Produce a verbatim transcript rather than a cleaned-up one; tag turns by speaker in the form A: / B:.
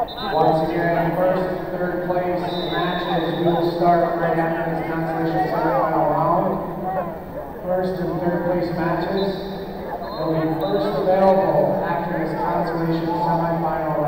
A: Once again, first and third place matches will start right after this consolation semifinal round. First and third place matches will be first available after this consolation semifinal